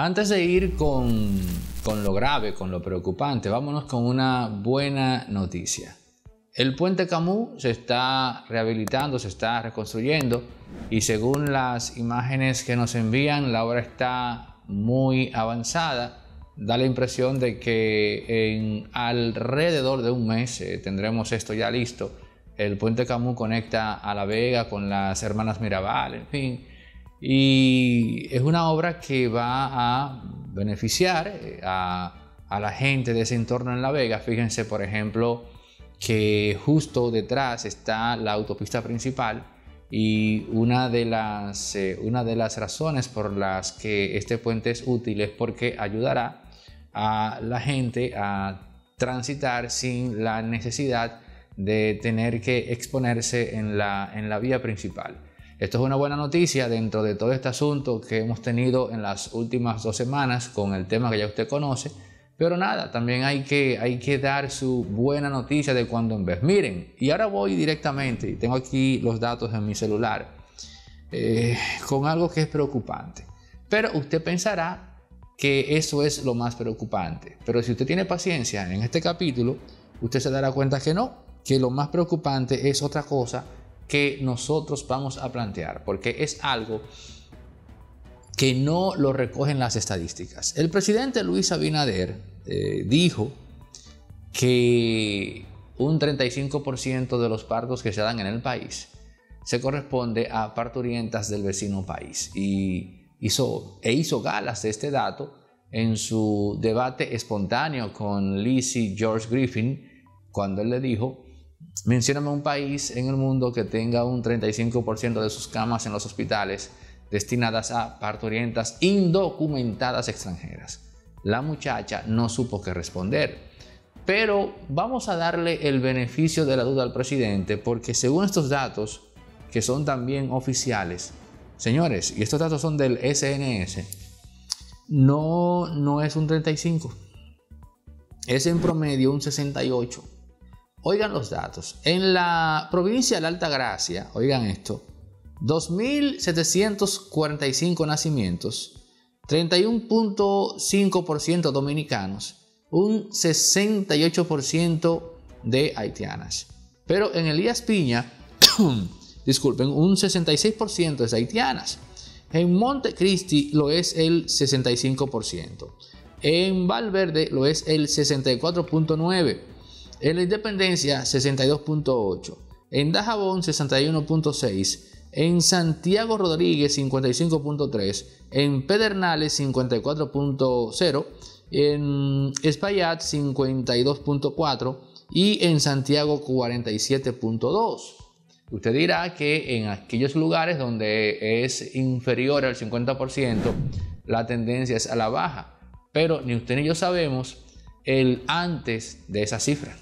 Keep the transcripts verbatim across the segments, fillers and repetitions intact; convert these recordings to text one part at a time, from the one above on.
Antes de ir con, con lo grave, con lo preocupante, vámonos con una buena noticia. El puente Camus se está rehabilitando, se está reconstruyendo y según las imágenes que nos envían, la obra está muy avanzada. Da la impresión de que en alrededor de un mes eh, tendremos esto ya listo. El puente Camus conecta a La Vega con las Hermanas Mirabal, en fin. Y es una obra que va a beneficiar a, a la gente de ese entorno en La Vega. Fíjense, por ejemplo, que justo detrás está la autopista principal y una de las, eh, una de las razones por las que este puente es útil es porque ayudará a la gente a transitar sin la necesidad de tener que exponerse en la, en la vía principal. Esto es una buena noticia dentro de todo este asunto que hemos tenido en las últimas dos semanas con el tema que ya usted conoce. Pero nada, también hay que, hay que dar su buena noticia de cuando en vez. Miren, y ahora voy directamente, y tengo aquí los datos en mi celular, eh, con algo que es preocupante. Pero usted pensará que eso es lo más preocupante. Pero si usted tiene paciencia en este capítulo, usted se dará cuenta que no, que lo más preocupante es otra cosa que nosotros vamos a plantear, porque es algo que no lo recogen las estadísticas. El presidente Luis Abinader eh, dijo que un treinta y cinco por ciento de los partos que se dan en el país se corresponde a parturientas del vecino país y hizo, e hizo galas de este dato en su debate espontáneo con Lizzie George Griffin cuando él le dijo: mencióname un país en el mundo que tenga un treinta y cinco por ciento de sus camas en los hospitales destinadas a parturientas indocumentadas extranjeras. La muchacha no supo qué responder, pero vamos a darle el beneficio de la duda al presidente porque según estos datos, que son también oficiales, señores, y estos datos son del S N S, no, no es un treinta y cinco, es en promedio un sesenta y ocho. Oigan los datos. En la provincia de la Altagracia, oigan esto, dos mil setecientos cuarenta y cinco nacimientos, treinta y uno punto cinco por ciento dominicanos, un sesenta y ocho por ciento de haitianas. Pero en Elías Piña, disculpen, un sesenta y seis por ciento es haitianas. En Montecristi lo es el sesenta y cinco por ciento. En Valverde lo es el sesenta y cuatro punto nueve por ciento. En la Independencia, sesenta y dos punto ocho por ciento. En Dajabón, sesenta y uno punto seis por ciento. En Santiago Rodríguez, cincuenta y cinco punto tres por ciento. En Pedernales, cincuenta y cuatro punto cero por ciento. En Espaillat, cincuenta y dos punto cuatro por ciento. Y en Santiago, cuarenta y siete punto dos por ciento. Usted dirá que en aquellos lugares donde es inferior al cincuenta por ciento, la tendencia es a la baja. Pero ni usted ni yo sabemos el antes de esa cifra,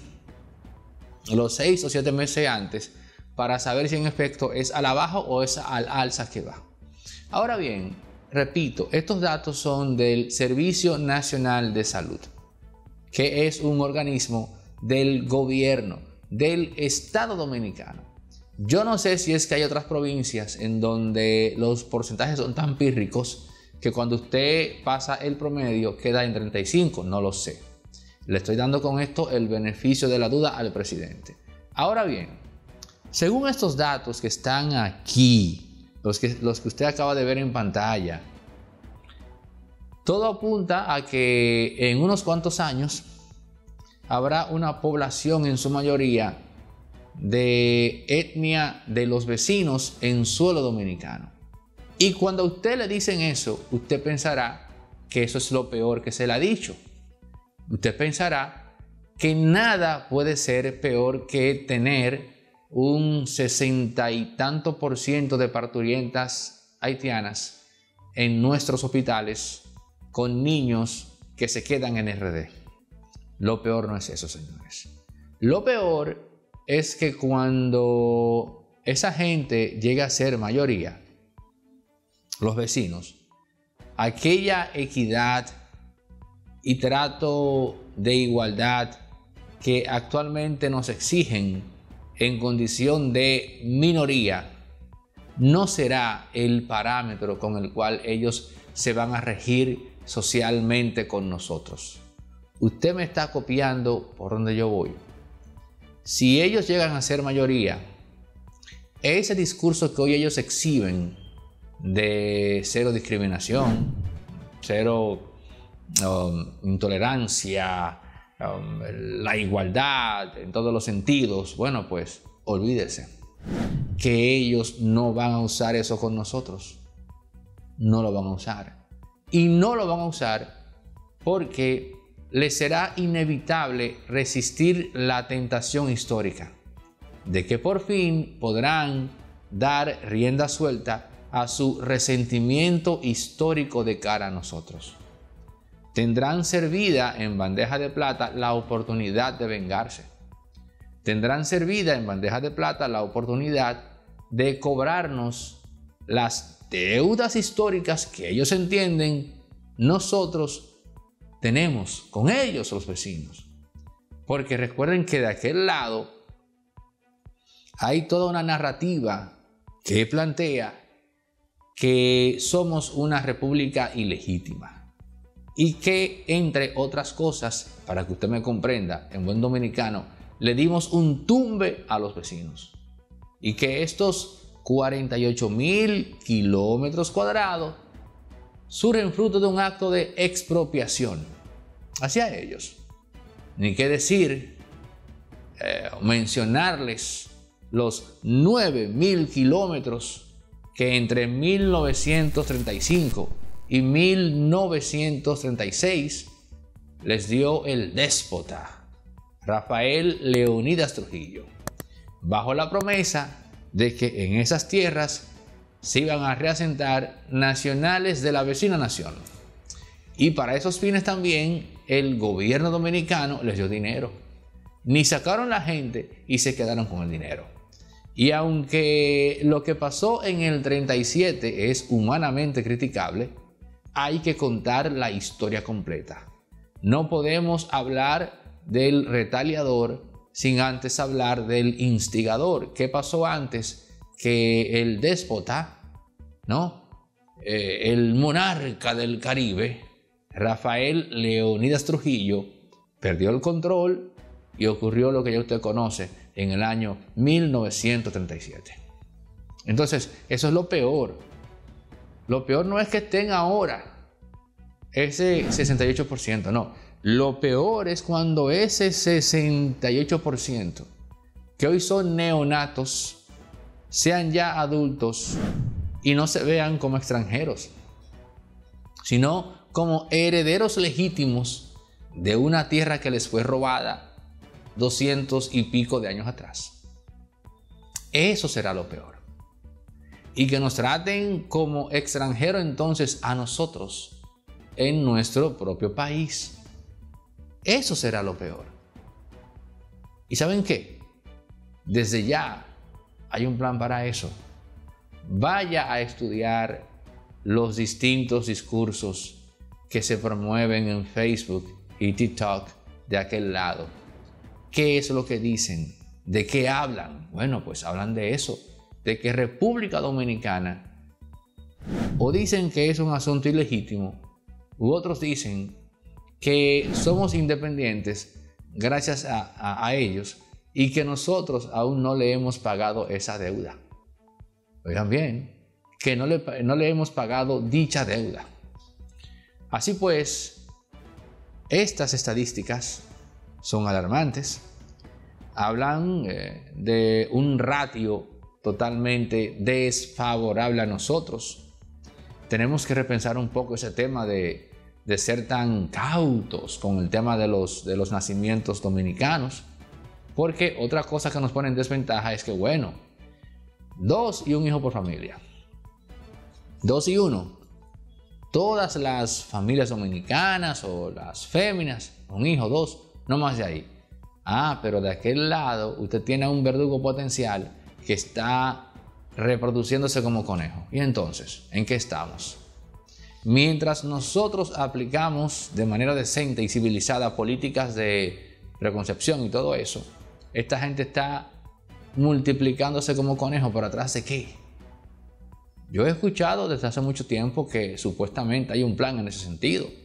los seis o siete meses antes, para saber si en efecto es a la baja o es al alza que va. Ahora bien, repito, estos datos son del Servicio Nacional de Salud, que es un organismo del gobierno del Estado Dominicano. Yo no sé si es que hay otras provincias en donde los porcentajes son tan pírricos que cuando usted pasa el promedio queda en treinta y cinco, no lo sé. Le estoy dando con esto el beneficio de la duda al presidente. Ahora bien, según estos datos que están aquí, los que, los que usted acaba de ver en pantalla, todo apunta a que en unos cuantos años habrá una población en su mayoría de etnia de los vecinos en suelo dominicano. Y cuando a usted le dicen eso, usted pensará que eso es lo peor que se le ha dicho. Usted pensará que nada puede ser peor que tener un sesenta y tanto por ciento de parturientas haitianas en nuestros hospitales con niños que se quedan en R D. Lo peor no es eso, señores. Lo peor es que cuando esa gente llega a ser mayoría, los vecinos, aquella equidad y trato de igualdad que actualmente nos exigen en condición de minoría no será el parámetro con el cual ellos se van a regir socialmente con nosotros. Usted me está copiando por donde yo voy. Si ellos llegan a ser mayoría, ese discurso que hoy ellos exhiben de cero discriminación, cero um, intolerancia, um, la igualdad en todos los sentidos, bueno, pues olvídese que ellos no van a usar eso con nosotros. No lo van a usar. Y no lo van a usar porque les será inevitable resistir la tentación histórica de que por fin podrán dar rienda suelta a su resentimiento histórico de cara a nosotros. Tendrán servida en bandeja de plata la oportunidad de vengarse. Tendrán servida en bandeja de plata la oportunidad de cobrarnos las deudas históricas que ellos entienden nosotros tenemos con ellos, los vecinos. Porque recuerden que de aquel lado hay toda una narrativa que plantea que somos una república ilegítima y que, entre otras cosas, para que usted me comprenda, en buen dominicano, le dimos un tumbe a los vecinos y que estos cuarenta y ocho mil kilómetros cuadrados surgen fruto de un acto de expropiación hacia ellos. Ni qué decir, eh, mencionarles los nueve mil kilómetros que entre mil novecientos treinta y cinco y mil novecientos treinta y seis les dio el déspota Rafael Leónidas Trujillo, bajo la promesa de que en esas tierras se iban a reasentar nacionales de la vecina nación. Y para esos fines también el gobierno dominicano les dio dinero. Ni sacaron la gente y se quedaron con el dinero. Y aunque lo que pasó en el treinta y siete es humanamente criticable, hay que contar la historia completa. No podemos hablar del retaliador sin antes hablar del instigador. ¿Qué pasó antes que el déspota, ¿no? Eh, el monarca del Caribe, Rafael Leónidas Trujillo, perdió el control y ocurrió lo que ya usted conoce en el año mil novecientos treinta y siete. Entonces, eso es lo peor. Lo peor no es que estén ahora ese sesenta y ocho por ciento, no. Lo peor es cuando ese sesenta y ocho por ciento, que hoy son neonatos, sean ya adultos y no se vean como extranjeros, sino como herederos legítimos de una tierra que les fue robada doscientos y pico de años atrás. Eso será lo peor. Y que nos traten como extranjeros entonces a nosotros en nuestro propio país. Eso será lo peor. ¿Y saben qué? Desde ya hay un plan para eso. Vaya a estudiar los distintos discursos que se promueven en Facebook y TikTok de aquel lado. ¿Qué es lo que dicen? ¿De qué hablan? Bueno, pues hablan de eso, de que República Dominicana, o dicen que es un asunto ilegítimo, u otros dicen que somos independientes gracias a, a, a ellos y que nosotros aún no le hemos pagado esa deuda. Oigan bien, que no le, no le hemos pagado dicha deuda. Así pues, estas estadísticas son alarmantes. Hablan eh, de un ratio totalmente desfavorable a nosotros. Tenemos que repensar un poco ese tema de, de ser tan cautos con el tema de los, de los nacimientos dominicanos. Porque otra cosa que nos pone en desventaja es que, bueno, dos y un hijo por familia. Dos y uno. Todas las familias dominicanas o las féminas, un hijo, dos, no más de ahí. Ah, pero de aquel lado usted tiene un verdugo potencial que está reproduciéndose como conejo. Y entonces, ¿en qué estamos? Mientras nosotros aplicamos de manera decente y civilizada políticas de preconcepción y todo eso, esta gente está multiplicándose como conejo, ¿pero atrás de qué? Yo he escuchado desde hace mucho tiempo que supuestamente hay un plan en ese sentido.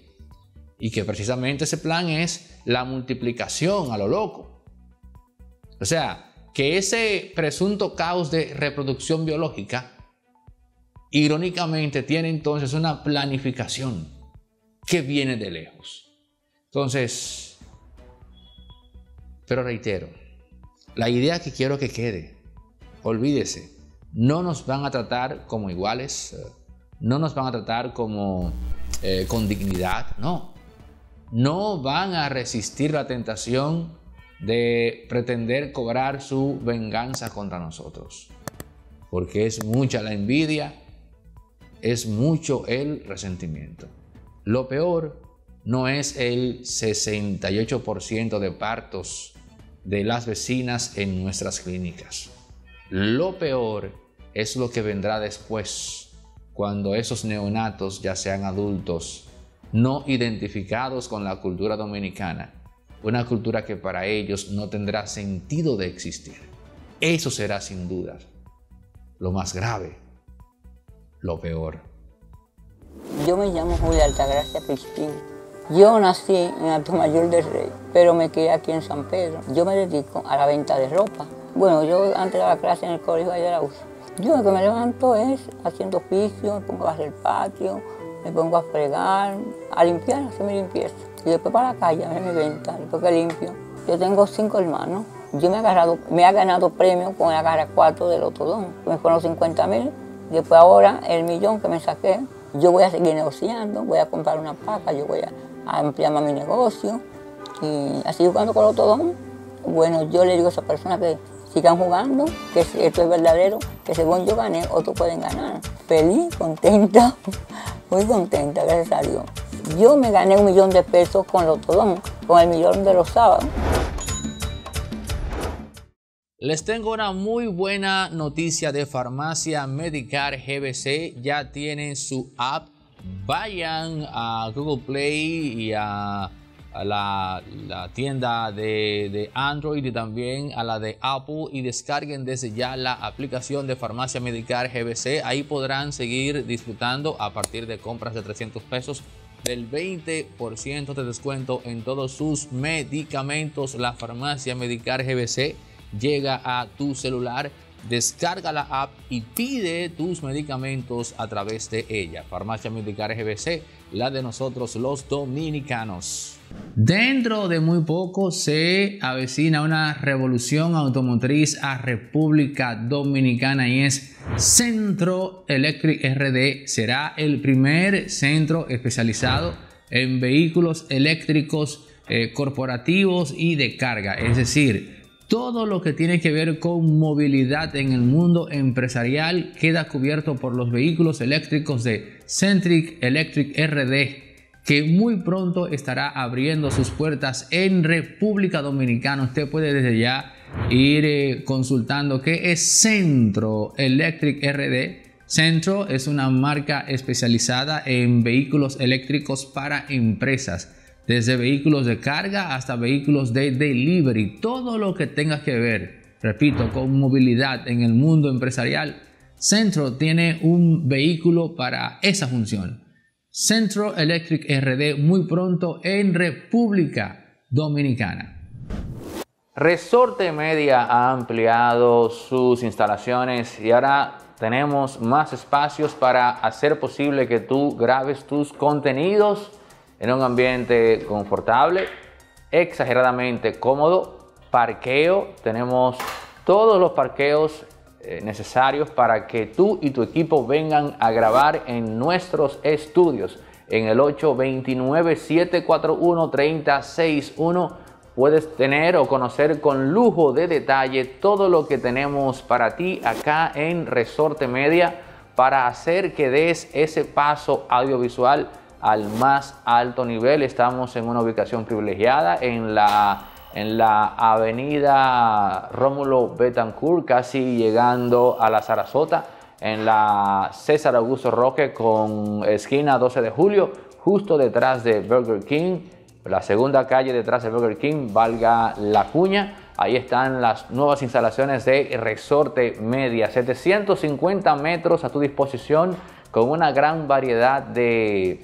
y que precisamente ese plan es la multiplicación a lo loco. O sea, que ese presunto caos de reproducción biológica, irónicamente, tiene entonces una planificación que viene de lejos. Entonces, pero reitero, la idea que quiero que quede, olvídese, no nos van a tratar como iguales, no nos van a tratar como eh, con dignidad, no. No van a resistir la tentación de pretender cobrar su venganza contra nosotros, porque es mucha la envidia, es mucho el resentimiento. Lo peor no es el sesenta y ocho por ciento de partos de las vecinas en nuestras clínicas. Lo peor es lo que vendrá después, cuando esos neonatos ya sean adultos, no identificados con la cultura dominicana, una cultura que para ellos no tendrá sentido de existir. Eso será sin duda lo más grave, lo peor. Yo me llamo Julia Altagracia Cristina. Yo nací en Atomayor del Rey, pero me crié aquí en San Pedro. Yo me dedico a la venta de ropa. Bueno, yo antes de la clase en el colegio de la U C I, yo lo que me levanto es haciendo oficio, me pongo a hacer el patio, me pongo a fregar, a limpiar, a hacer mi limpieza. Y después para la calle, a hacer mi venta, después que limpio. Yo tengo cinco hermanos. Yo me he, agarrado, me he ganado premios con la Garra cuatro del Otodón. Me fueron cincuenta mil. Después ahora el millón que me saqué, yo voy a seguir negociando, voy a comprar una placa, yo voy a, a ampliar más mi negocio. Y así jugando con el Otodón, bueno, yo le digo a esas personas que sigan jugando, que esto es verdadero, que según yo gané, otros pueden ganar. Feliz, contenta, muy contenta, gracias a Dios. Yo me gané un millón de pesos con el Otodón, con el millón de los sábados. Les tengo una muy buena noticia de Farmacia Medicare G B C. Ya tienen su app. Vayan a Google Play y a, a la, la tienda de, de Android y también a la de Apple y descarguen desde ya la aplicación de Farmacia Medicare G B C. Ahí podrán seguir disfrutando a partir de compras de trescientos pesos del veinte por ciento de descuento en todos sus medicamentos. La Farmacia Medicare G B C llega a tu celular, descarga la app y pide tus medicamentos a través de ella. Farmacia Medicare G B C, la de nosotros los dominicanos. Dentro de muy poco se avecina una revolución automotriz a República Dominicana y es Centro Electric R D. Será el primer centro especializado en vehículos eléctricos eh, corporativos y de carga, es decir, todo lo que tiene que ver con movilidad en el mundo empresarial queda cubierto por los vehículos eléctricos de Centric Electric R D, que muy pronto estará abriendo sus puertas en República Dominicana. Usted puede desde ya ir eh, consultando qué es Centro Electric R D. Centro es una marca especializada en vehículos eléctricos para empresas, desde vehículos de carga hasta vehículos de delivery. Todo lo que tenga que ver, repito, con movilidad en el mundo empresarial, Centro tiene un vehículo para esa función. Centro Electric R D, muy pronto en República Dominicana. Resorte Media ha ampliado sus instalaciones y ahora tenemos más espacios para hacer posible que tú grabes tus contenidos en un ambiente confortable, exageradamente cómodo. Parqueo, tenemos todos los parqueos eh, necesarios para que tú y tu equipo vengan a grabar en nuestros estudios. En el ocho dos nueve, siete cuatro uno, tres cero seis uno puedes tener o conocer con lujo de detalle todo lo que tenemos para ti acá en Resorte Media para hacer que des ese paso audiovisual al más alto nivel. Estamos en una ubicación privilegiada en la, en la avenida Rómulo Betancourt, casi llegando a la Sarasota, en la César Augusto Roque con esquina doce de julio, justo detrás de Burger King, la segunda calle detrás de Burger King, valga la cuña. Ahí están las nuevas instalaciones de Resorte Media, setecientos cincuenta metros a tu disposición con una gran variedad de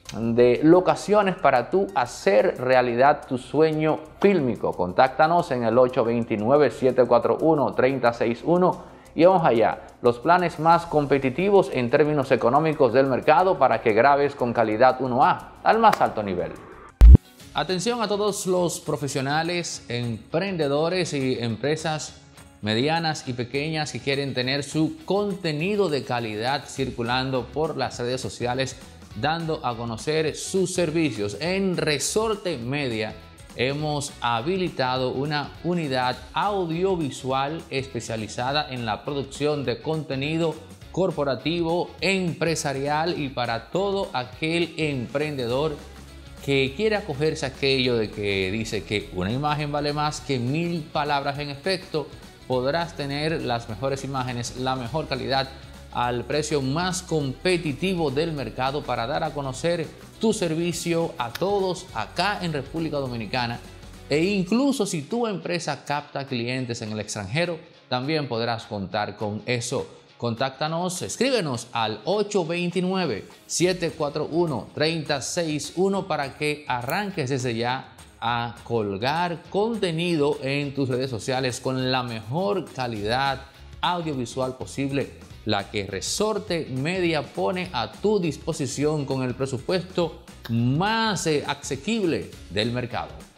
de locaciones para tú hacer realidad tu sueño fílmico. Contáctanos en el ocho dos nueve, siete cuatro uno, tres cero seis uno y vamos allá. Los planes más competitivos en términos económicos del mercado para que grabes con calidad uno A al más alto nivel. Atención a todos los profesionales, emprendedores y empresas medianas y pequeñas que quieren tener su contenido de calidad circulando por las redes sociales, dando a conocer sus servicios. En Resorte Media hemos habilitado una unidad audiovisual especializada en la producción de contenido corporativo, empresarial y para todo aquel emprendedor que quiera acogerse a aquello de que dice que una imagen vale más que mil palabras. En efecto, podrás tener las mejores imágenes, la mejor calidad, al precio más competitivo del mercado para dar a conocer tu servicio a todos acá en República Dominicana. E incluso si tu empresa capta clientes en el extranjero, también podrás contar con eso. Contáctanos, escríbenos al ocho dos nueve, siete cuatro uno, tres cero seis uno para que arranques desde ya a colgar contenido en tus redes sociales con la mejor calidad audiovisual posible, la que Resorte Media pone a tu disposición con el presupuesto más eh, asequible del mercado.